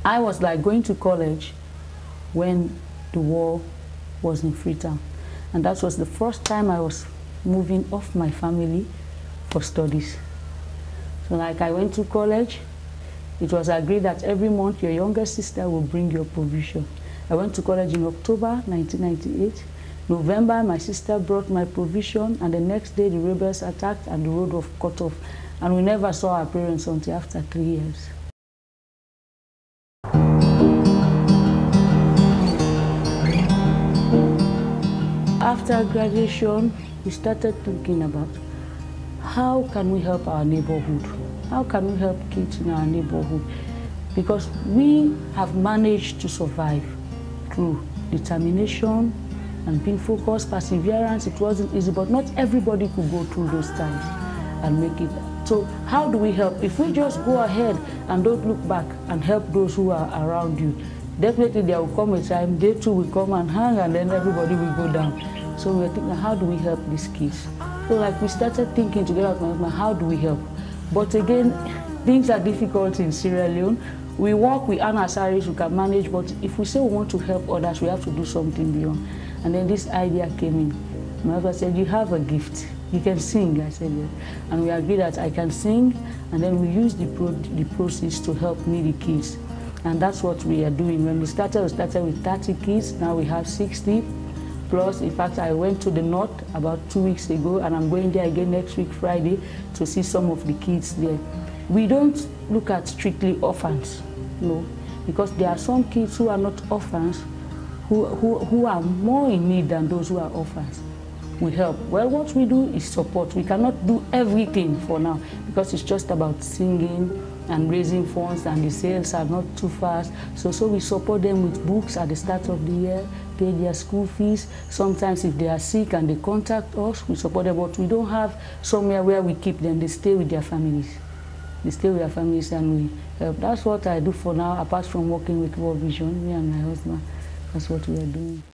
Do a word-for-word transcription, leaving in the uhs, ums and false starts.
I was like going to college when the war was in Freetown. And that was the first time I was moving off my family for studies. So like I went to college, it was agreed that every month your younger sister will bring your provision. I went to college in October nineteen ninety-eight. November, my sister brought my provision, and the next day the rebels attacked and the road was cut off. And we never saw our parents until after three years. After graduation, we started thinking about how can we help our neighborhood? How can we help kids in our neighborhood? Because we have managed to survive through determination and being focused, perseverance. It wasn't easy, but not everybody could go through those times and make it. So how do we help? If we just go ahead and don't look back and help those who are around you, definitely there will come a time they too will come and hang, and then everybody will go down. So we're thinking, how do we help these kids? So like we started thinking together with my husband, how do we help? But again, things are difficult in Sierra Leone. We work, we earn our salaries, we can manage, but if we say we want to help others, we have to do something beyond. And then this idea came in. My husband said, you have a gift. You can sing. I said, yes. And we agreed that I can sing, and then we use the, pro the proceeds to help needy kids. And that's what we are doing. When we started, we started with thirty kids. Now we have sixty. Plus, in fact, I went to the north about two weeks ago, and I'm going there again next week, Friday, to see some of the kids there. We don't look at strictly orphans, no, because there are some kids who are not orphans, who, who, who are more in need than those who are orphans. We help. Well, what we do is support. We cannot do everything for now, because it's just about singing and raising funds, and the sales are not too fast. So, so we support them with books at the start of the year, pay their school fees. Sometimes if they are sick and they contact us, we support them, but we don't have somewhere where we keep them. They stay with their families. They stay with their families, and we help. That's what I do for now, apart from working with World Vision, me and my husband. That's what we are doing.